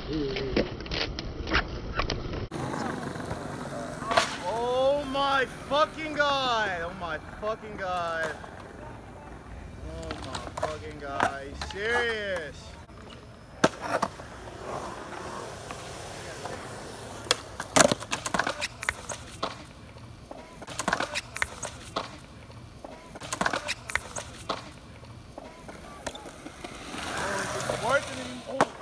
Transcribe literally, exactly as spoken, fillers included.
Oh my fucking god! Oh my fucking god! Oh my fucking god! He's serious? Oh, it's working. Oh.